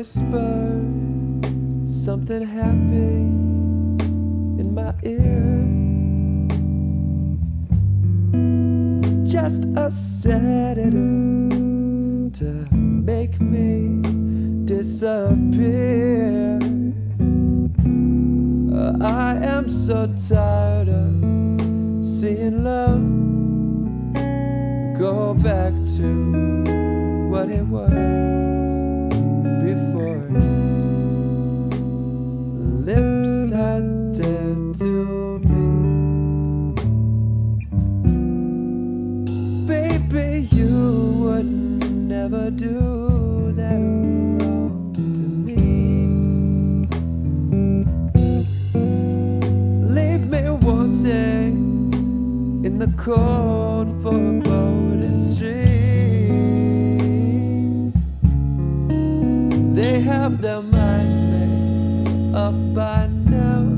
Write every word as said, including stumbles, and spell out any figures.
whisper something happy in my ear. Just a sedative to make me disappear. I am so tired of seeing love go back to what it was before. Lips I dared to meet. Baby, you would never do that wrong to me. Leave me wanting in the cold foreboding stream. They have their minds made up by now.